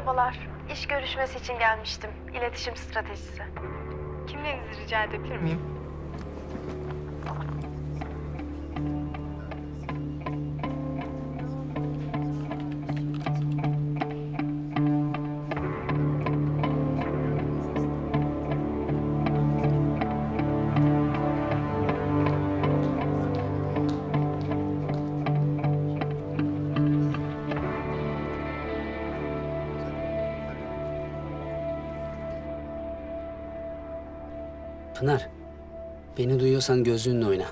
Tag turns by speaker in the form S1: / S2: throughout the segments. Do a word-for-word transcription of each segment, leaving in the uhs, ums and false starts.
S1: Merhabalar. İş görüşmesi için gelmiştim. İletişim stratejisi. Kimliğinizi rica edebilir miyim?
S2: Pınar, beni duyuyorsan gözlüğünle oyna.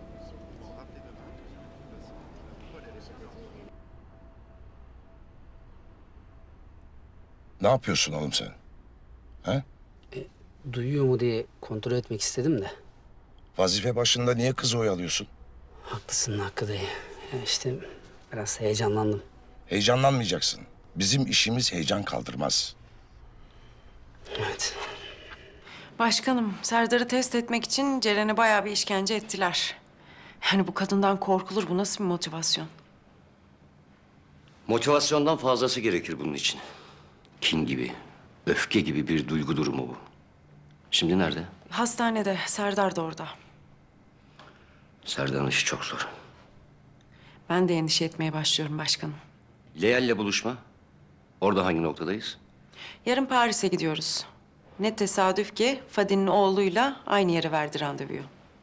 S3: Ne yapıyorsun oğlum sen? Ha?
S2: E, duyuyor mu diye kontrol etmek istedim de.
S3: Vazife başında niye kızı oyalıyorsun?
S2: Haklısın Hakkı dayı. Ya işte biraz heyecanlandım.
S3: Heyecanlanmayacaksın. Bizim işimiz heyecan kaldırmaz.
S2: Evet.
S4: Başkanım, Serdar'ı test etmek için Ceren'e bayağı bir işkence ettiler. Yani bu kadından korkulur. Bu nasıl bir motivasyon?
S5: Motivasyondan fazlası gerekir bunun için. Kin gibi, öfke gibi bir duygu durumu bu. Şimdi nerede?
S4: Hastanede. Serdar da orada.
S5: Serdar'ın işi çok zor.
S4: Ben de endişe etmeye başlıyorum başkanım.
S5: Leyal'le buluşma. Orada hangi noktadayız?
S4: Yarın Paris'e gidiyoruz. Ne tesadüf ki Fadi'nin oğluyla aynı yere verdi randevuyu.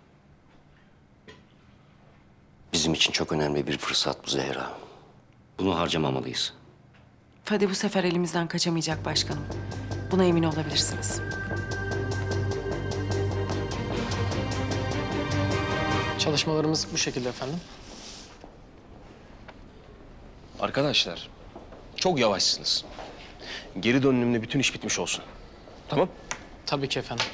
S5: Bizim için çok önemli bir fırsat bu Zehra. Bunu harcamamalıyız.
S4: Fadi bu sefer elimizden kaçamayacak başkanım. Buna emin olabilirsiniz.
S6: Çalışmalarımız bu şekilde efendim.
S7: Arkadaşlar, çok yavaşsınız. Geri dönümle bütün iş bitmiş olsun. Tamam?
S6: Tabii ki efendim.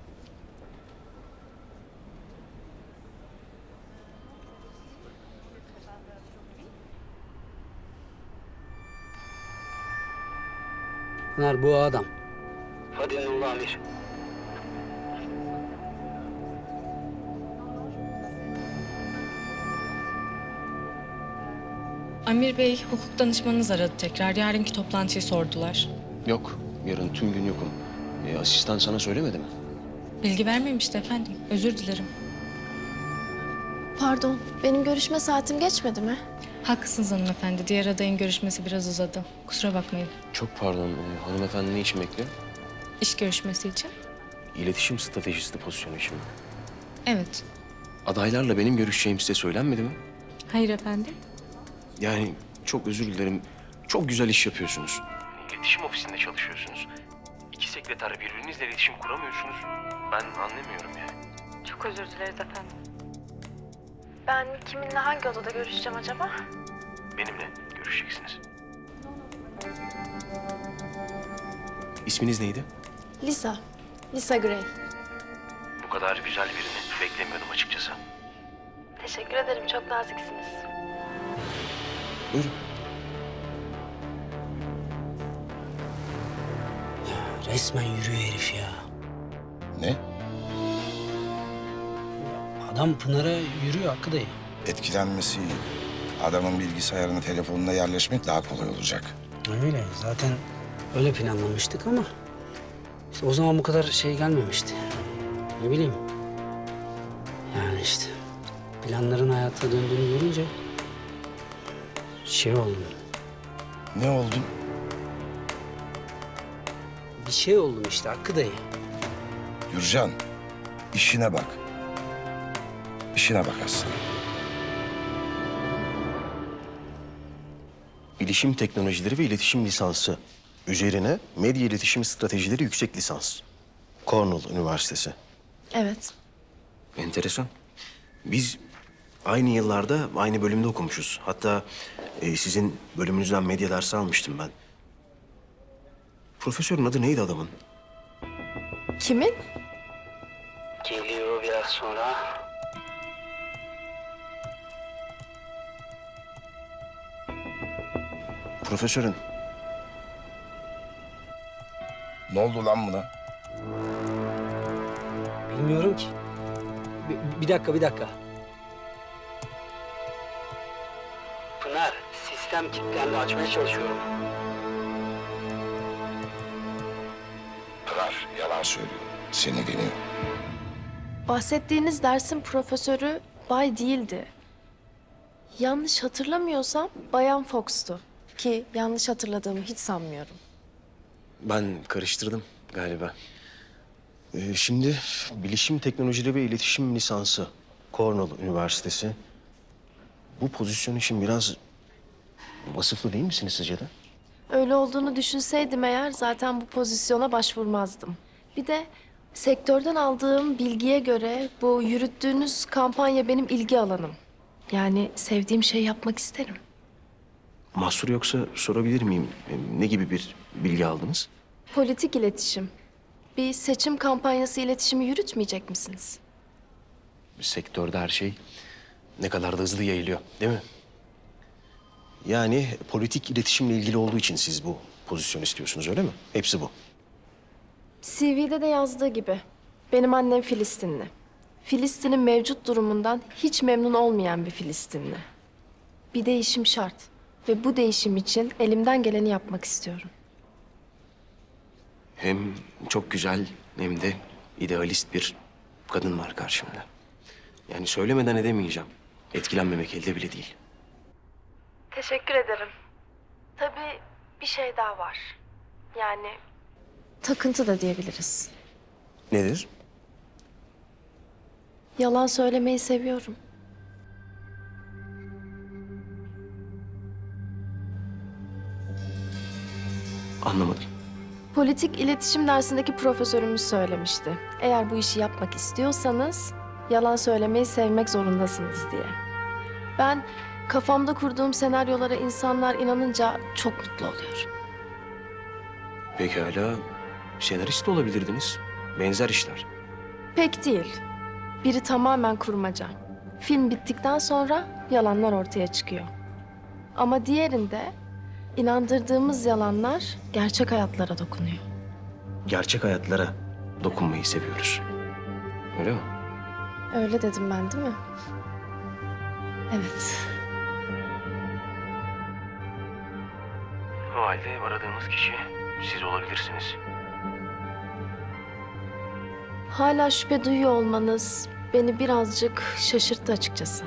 S2: Pınar bu adam.
S5: Hadi Nurullah Amir.
S8: Amir Bey, hukuk danışmanınız aradı tekrar. Yarınki toplantıyı sordular.
S7: Yok, yarın tüm gün yokum. E, asistan sana söylemedi mi?
S8: Bilgi vermemişti efendim. Özür dilerim.
S9: Pardon, benim görüşme saatim geçmedi mi?
S8: Haklısınız hanımefendi. Diğer adayın görüşmesi biraz uzadı. Kusura bakmayın.
S7: Çok pardon, e, hanımefendi ne için bekliyor?
S8: İş görüşmesi için?
S7: İletişim stratejisti pozisyonu için mi?
S8: Evet.
S7: Adaylarla benim görüşeceğim size söylenmedi mi?
S8: Hayır efendim.
S7: Yani çok özür dilerim. Çok güzel iş yapıyorsunuz. İletişim ofisinde çalışıyorsunuz. İki sekreter birbirinizle iletişim kuramıyorsunuz. Ben anlamıyorum yani.
S1: Çok özür dileriz efendim. Ben kiminle hangi odada görüşeceğim acaba?
S7: Benimle görüşeceksiniz. İsminiz neydi?
S9: Lisa, Lisa Gray.
S7: Bu kadar güzel birini beklemiyordum açıkçası.
S1: Teşekkür ederim, çok naziksiniz.
S7: Buyurun.
S2: Resmen yürüyor herif ya.
S3: Ne?
S2: Adam Pınar'a yürüyor Hakkı dayı.
S3: Etkilenmesi iyi. Adamın bilgisayarına, telefonuna yerleşmek daha kolay olacak.
S2: Öyle zaten öyle planlamıştık ama işte o zaman bu kadar şey gelmemişti. Ne bileyim. Yani işte planların hayata döndüğünü görünce şey oldum.
S3: Ne oldun?
S2: Bir şey oldum işte Hakkı dayı.
S3: Gürcan, işine bak. İşine bak aslında.
S7: Bilişim teknolojileri ve iletişim lisansı. Üzerine medya iletişim stratejileri yüksek lisans. Cornell Üniversitesi.
S9: Evet.
S7: Enteresan. Biz aynı yıllarda aynı bölümde okumuşuz. Hatta e, sizin bölümünüzden medya dersi almıştım ben. Profesörün adı neydi adamın?
S9: Kimin?
S2: Geliyor biraz sonra.
S7: Profesörün.
S3: Ne oldu lan buna?
S2: Bilmiyorum ki. Bir, bir dakika, bir dakika.
S10: Pınar, sistem kilitlendi. Açmaya çalışıyorum.
S3: Çınar yalan söylüyor. Seni deniyor.
S9: Bahsettiğiniz dersin profesörü Bay değildi. Yanlış hatırlamıyorsam Bayan Fox'tu. Ki yanlış hatırladığımı hiç sanmıyorum.
S7: Ben karıştırdım galiba. Ee, şimdi Bilişim Teknolojileri ve İletişim Lisansı, Cornell Üniversitesi. Bu pozisyon için biraz vasıflı değil misiniz sizce de?
S9: Öyle olduğunu düşünseydim eğer zaten bu pozisyona başvurmazdım. Bir de sektörden aldığım bilgiye göre bu yürüttüğünüz kampanya benim ilgi alanım. Yani sevdiğim şey yapmak isterim.
S7: Mahsur yoksa sorabilir miyim? Ee, Ne gibi bir bilgi aldınız?
S9: Politik iletişim. Bir seçim kampanyası iletişimi yürütmeyecek misiniz?
S7: Sektörde her şey ne kadar da hızlı yayılıyor, değil mi? Yani politik iletişimle ilgili olduğu için siz bu pozisyon istiyorsunuz, öyle mi? Hepsi bu.
S9: C V'de de yazdığı gibi. Benim annem Filistinli. Filistin'in mevcut durumundan hiç memnun olmayan bir Filistinli. Bir değişim şart. Ve bu değişim için elimden geleni yapmak istiyorum.
S7: Hem çok güzel hem de idealist bir kadın var karşımda. Yani söylemeden edemeyeceğim. Etkilenmemek elde bile değil.
S9: Teşekkür ederim. Tabii bir şey daha var. Yani... Takıntı da diyebiliriz.
S7: Nedir?
S9: Yalan söylemeyi seviyorum.
S7: Anlamadım.
S9: Politik iletişim dersindeki profesörümüz söylemişti. Eğer bu işi yapmak istiyorsanız yalan söylemeyi sevmek zorundasınız diye. Ben kafamda kurduğum senaryolara insanlar inanınca çok mutlu oluyorum.
S7: Pekala, senarist de olabilirdiniz. Benzer işler.
S9: Pek değil. Biri tamamen kurmaca. Film bittikten sonra yalanlar ortaya çıkıyor. Ama diğerinde inandırdığımız yalanlar gerçek hayatlara dokunuyor.
S7: Gerçek hayatlara dokunmayı seviyoruz. Öyle mi?
S9: Öyle dedim ben, değil mi? Evet.
S7: O halde aradığımız kişi siz olabilirsiniz.
S9: Hala şüphe duyuyor olmanız beni birazcık şaşırttı açıkçası.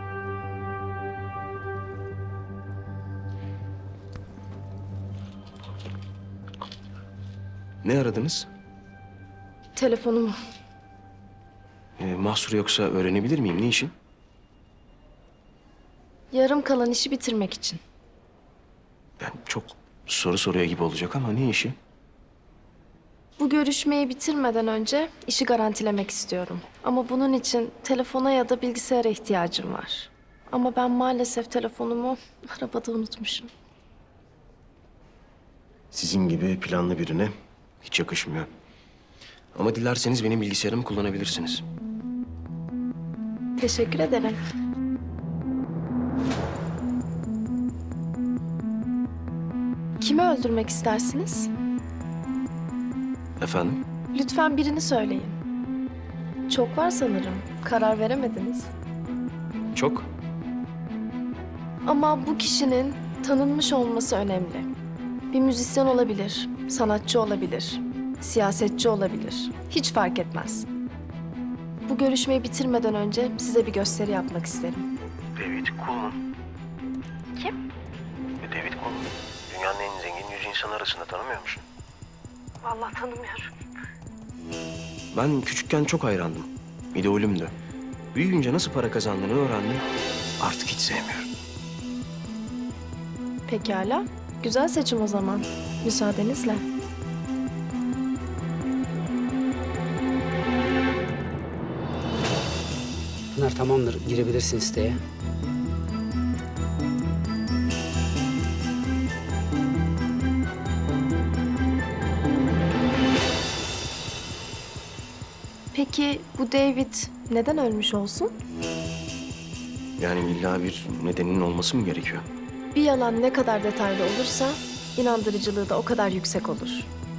S7: Ne aradınız?
S9: Telefonumu.
S7: Ee, mahsur yoksa öğrenebilir miyim? Ne işin?
S9: Yarım kalan işi bitirmek için.
S7: Yani çok soru soruyor gibi olacak ama ne işi?
S9: Bu görüşmeyi bitirmeden önce işi garantilemek istiyorum. Ama bunun için telefona ya da bilgisayara ihtiyacım var. Ama ben maalesef telefonumu arabada unutmuşum.
S7: Sizin gibi planlı birine hiç yakışmıyor. Ama dilerseniz benim bilgisayarımı kullanabilirsiniz.
S9: Teşekkür ederim. Kimi öldürmek istersiniz?
S7: Efendim?
S9: Lütfen birini söyleyin. Çok var sanırım. Karar veremediniz.
S7: Çok.
S9: Ama bu kişinin tanınmış olması önemli. Bir müzisyen olabilir, sanatçı olabilir, siyasetçi olabilir. Hiç fark etmez. Bu görüşmeyi bitirmeden önce size bir gösteri yapmak isterim.
S7: David Coleman.
S9: Kim?
S7: David Coleman. Dünyanın en zengin yüz insan arasında, tanımıyor musun?
S9: Vallahi tanımıyorum.
S7: Ben küçükken çok hayrandım. İdolümdü. Büyüyünce nasıl para kazandığını öğrendim. Artık hiç sevmiyorum.
S9: Pekala. Güzel seçim o zaman. Müsaadenizle.
S2: Pınar tamamdır. Girebilirsin siteye.
S9: Peki bu David neden ölmüş olsun?
S7: Yani illa bir nedenin olması mı gerekiyor?
S9: Bir yalan ne kadar detaylı olursa inandırıcılığı da o kadar yüksek olur.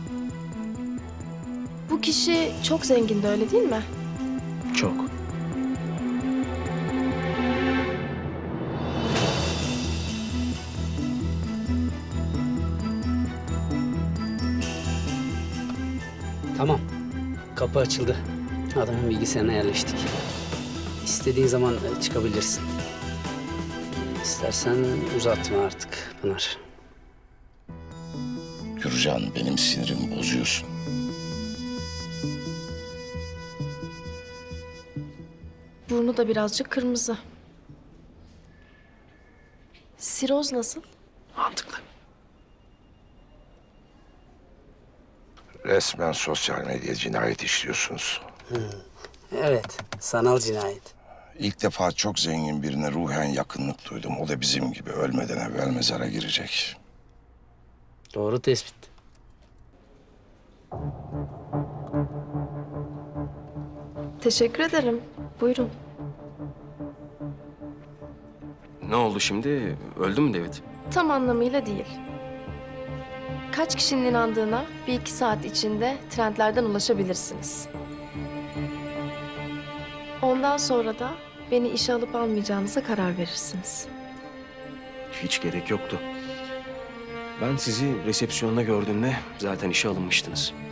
S9: Bu kişi çok zengindi, öyle değil mi?
S7: Çok.
S2: Tamam. Kapı açıldı. Adamın bilgisayarına yerleştik. İstediğin zaman e, çıkabilirsin. İstersen uzatma artık Pınar.
S3: Gürcan, benim sinirimi bozuyorsun.
S9: Burnu da birazcık kırmızı. Siroz nasıl?
S7: Mantıklı.
S3: Resmen sosyal medya cinayet işliyorsunuz.
S2: Evet, sanal cinayet.
S3: İlk defa çok zengin birine ruhen yakınlık duydum. O da bizim gibi ölmeden evvel mezara girecek.
S2: Doğru tespit.
S9: Teşekkür ederim. Buyurun.
S7: Ne oldu şimdi? Öldü mü David?
S9: Tam anlamıyla değil. Kaç kişinin inandığına bir iki saat içinde trendlerden ulaşabilirsiniz. Ondan sonra da beni işe alıp almayacağınıza karar verirsiniz.
S7: Hiç gerek yoktu. Ben sizi resepsiyonda gördüğümde zaten işe alınmıştınız.